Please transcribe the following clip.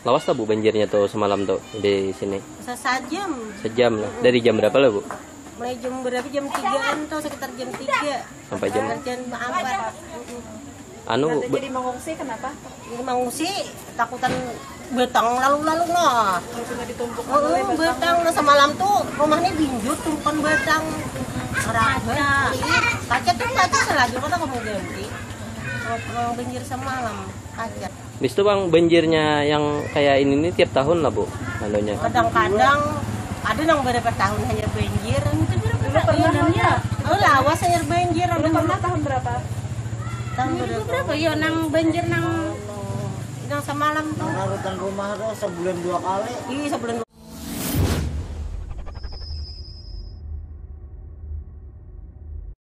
Lawas lah Bu banjirnya tuh semalam tuh di sini. Sejam. Sejam lah. Dari jam berapa lah Bu? Mulai jam berapa? Jam 3-an tuh, sekitar jam 3. Sampai jam jam 4. Jadi mengungsi kenapa? Ini mengungsi takutan betang lalu-lalu noh. Sudah ditumpuk Betang nah, semalam tuh rumahnya binjut tumpukan betang. Kaca tuh kaca selagi kata kamu ganti. Kalau banjir semalam kaca. Bis itu Bang banjirnya yang kayak ini nih tiap tahun lah Bu anunya. Kadang-kadang ada yang beberapa tahun hanya banjir. Itu berapa tahun ya? Oh lawas hanya banjir. Dulu pernah tahun berapa? Tahun berapa? Ya nang banjir nang semalam tuh. Rutan rumah tuh sebulan 2 kali. Iya sebulan 2